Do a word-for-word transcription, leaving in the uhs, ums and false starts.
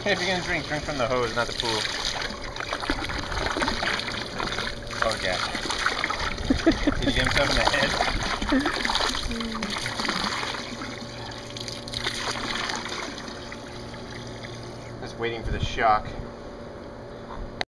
If you're gonna drink, drink from the hose, not the pool. Oh yeah. Did he get himself in the head? Just waiting for the shock.